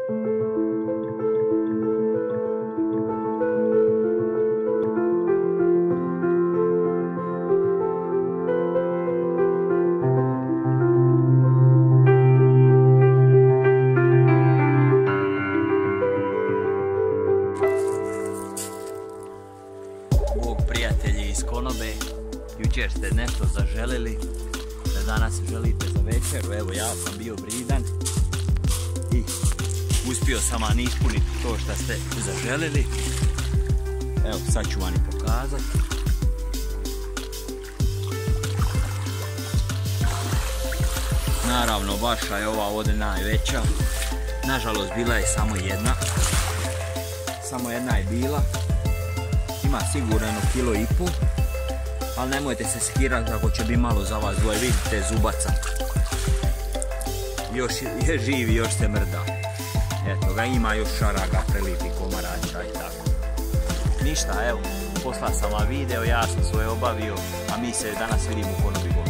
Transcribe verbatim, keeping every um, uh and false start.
Prijatelji iz Konobe, jučer ste nešto zaželili, da danas želite za večeru. Evo, ja sam bio bridan i uspio sam vam ispuniti to što ste zaželili. Evo, sad ću vam i pokazati. Naravno, vaša je ova ovdje najveća. Nažalost, bila je samo jedna. Samo jedna je bila. Ima sigurno kilo i pol, ali nemojte se skirati ako će biti malo za vas dvoje. Vidite zubaca, još je živi, još se mrda. Eto ga, ima još šaraga, prelipi komarača i tako. Ništa, evo, poslao sam vam video, ja sam svoje obavio, a mi se danas vidimo u Konobi.